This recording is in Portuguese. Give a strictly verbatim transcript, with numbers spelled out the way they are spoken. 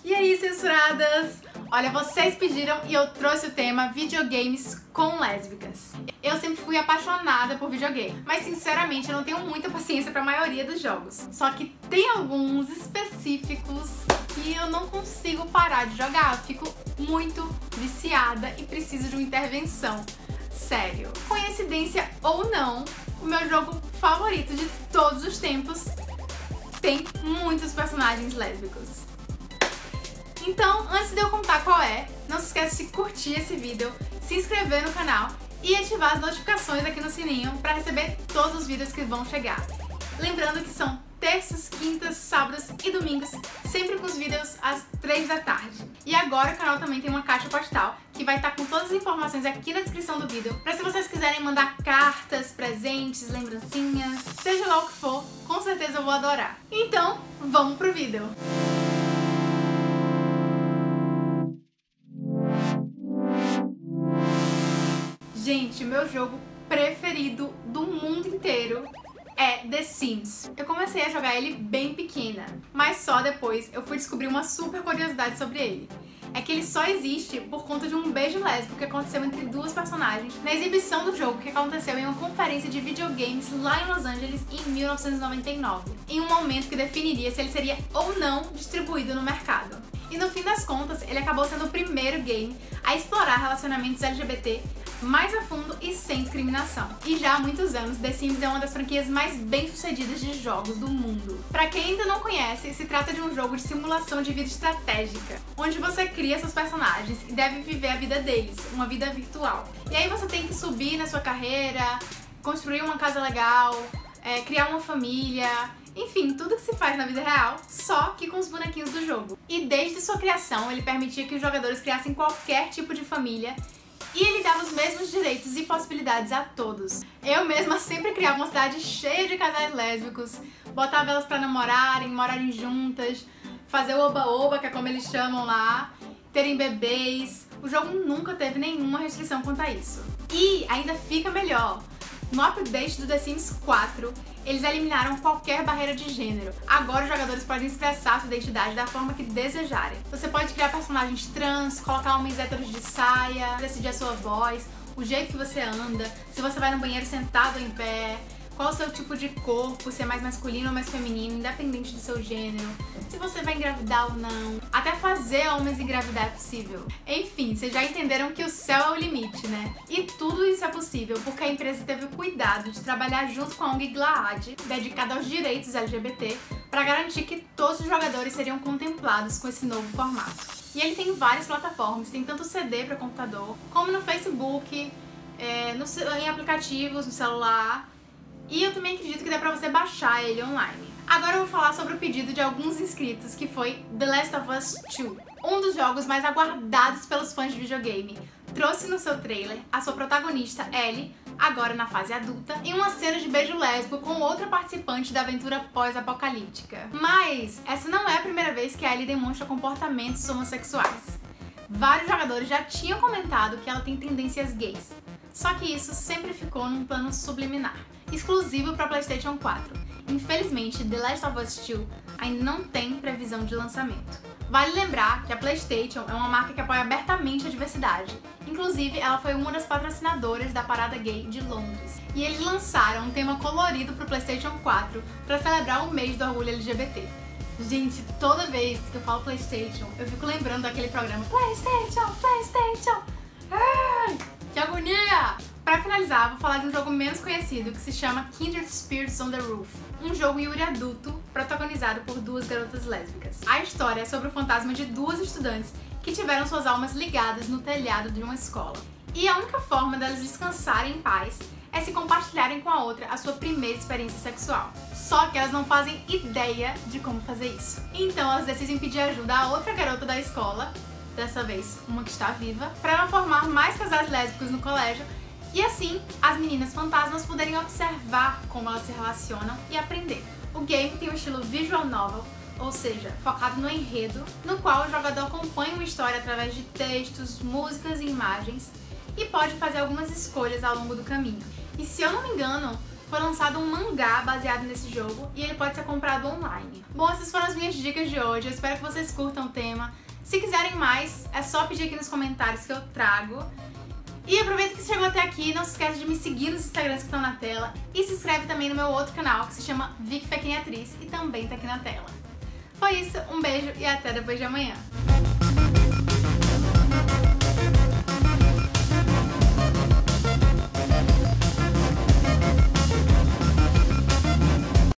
E aí, censuradas? Olha, vocês pediram e eu trouxe o tema videogames com lésbicas. Eu sempre fui apaixonada por videogame, mas sinceramente eu não tenho muita paciência para a maioria dos jogos. Só que tem alguns específicos que eu não consigo parar de jogar. Eu fico muito viciada e preciso de uma intervenção. Sério. Coincidência ou não, o meu jogo favorito de todos os tempos tem muitos personagens lésbicos. Então, antes de eu contar qual é, não se esqueça de curtir esse vídeo, se inscrever no canal e ativar as notificações aqui no sininho para receber todos os vídeos que vão chegar. Lembrando que são terças, quintas, sábados e domingos, sempre com os vídeos às três da tarde. E agora o canal também tem uma caixa postal que vai estar com todas as informações aqui na descrição do vídeo, para se vocês quiserem mandar cartas, presentes, lembrancinhas, seja lá o que for, com certeza eu vou adorar. Então, vamos pro vídeo! Gente, o meu jogo preferido do mundo inteiro é The Sims. Eu comecei a jogar ele bem pequena, mas só depois eu fui descobrir uma super curiosidade sobre ele. É que ele só existe por conta de um beijo lésbico que aconteceu entre duas personagens na exibição do jogo que aconteceu em uma conferência de videogames lá em Los Angeles em mil novecentos e noventa e nove, em um momento que definiria se ele seria ou não distribuído no mercado. E no fim das contas, ele acabou sendo o primeiro game a explorar relacionamentos L G B T mais a fundo e sem discriminação. E já há muitos anos, The Sims é uma das franquias mais bem-sucedidas de jogos do mundo. Pra quem ainda não conhece, se trata de um jogo de simulação de vida estratégica, onde você cria seus personagens e deve viver a vida deles, uma vida virtual. E aí você tem que subir na sua carreira, construir uma casa legal, é, criar uma família, enfim, tudo que se faz na vida real, só que com os bonequinhos do jogo. E desde sua criação, ele permitia que os jogadores criassem qualquer tipo de família e ele dava os mesmos direitos e possibilidades a todos. Eu mesma sempre criava uma cidade cheia de casais lésbicos, botava elas pra namorarem, morarem juntas, fazer o oba-oba, que é como eles chamam lá, terem bebês. O jogo nunca teve nenhuma restrição quanto a isso. E ainda fica melhor. No update do The Sims quatro, eles eliminaram qualquer barreira de gênero. Agora os jogadores podem expressar sua identidade da forma que desejarem. Você pode criar personagens trans, colocar homens héteros de saia, decidir a sua voz, o jeito que você anda, se você vai no banheiro sentado ou em pé, qual o seu tipo de corpo, se é mais masculino ou mais feminino, independente do seu gênero, se você vai engravidar ou não, até fazer homens engravidar é possível. Enfim, vocês já entenderam que o céu é o limite, né? E tudo isso é possível porque a empresa teve o cuidado de trabalhar junto com a O N G GLAAD, dedicada aos direitos L G B T, para garantir que todos os jogadores seriam contemplados com esse novo formato. E ele tem várias plataformas, tem tanto C D para computador, como no Facebook, é, no, em aplicativos, no celular. E eu também acredito que dá pra você baixar ele online. Agora eu vou falar sobre o pedido de alguns inscritos, que foi The Last of Us dois. Um dos jogos mais aguardados pelos fãs de videogame. Trouxe no seu trailer a sua protagonista, Ellie, agora na fase adulta, em uma cena de beijo lésbico com outra participante da aventura pós-apocalíptica. Mas essa não é a primeira vez que a Ellie demonstra comportamentos homossexuais. Vários jogadores já tinham comentado que ela tem tendências gays. Só que isso sempre ficou num plano subliminar, exclusivo para PlayStation quatro. Infelizmente, The Last of Us dois ainda não tem previsão de lançamento. Vale lembrar que a PlayStation é uma marca que apoia abertamente a diversidade. Inclusive, ela foi uma das patrocinadoras da Parada Gay de Londres. E eles lançaram um tema colorido para o PlayStation quatro para celebrar o mês do orgulho L G B T. Gente, toda vez que eu falo PlayStation, eu fico lembrando daquele programa PlayStation, PlayStation. Ai, que agonia! Pra finalizar, vou falar de um jogo menos conhecido que se chama Kindred Spirits on the Roof, um jogo yuri adulto protagonizado por duas garotas lésbicas. A história é sobre o fantasma de duas estudantes que tiveram suas almas ligadas no telhado de uma escola. E a única forma delas descansarem em paz é se compartilharem com a outra a sua primeira experiência sexual. Só que elas não fazem ideia de como fazer isso. Então elas decidem pedir ajuda a outra garota da escola, dessa vez uma que está viva, para não formar mais casais lésbicos no colégio e assim as meninas fantasmas poderem observar como elas se relacionam e aprender. O game tem um estilo visual novel, ou seja, focado no enredo, no qual o jogador acompanha uma história através de textos, músicas e imagens e pode fazer algumas escolhas ao longo do caminho. E se eu não me engano, foi lançado um mangá baseado nesse jogo e ele pode ser comprado online. Bom, essas foram as minhas dicas de hoje, eu espero que vocês curtam o tema. Se quiserem mais, é só pedir aqui nos comentários que eu trago. E aproveita que você chegou até aqui, não se esqueça de me seguir nos Instagrams que estão na tela e se inscreve também no meu outro canal que se chama Vicky Fechin Atriz e também tá aqui na tela. Foi isso, um beijo e até depois de amanhã.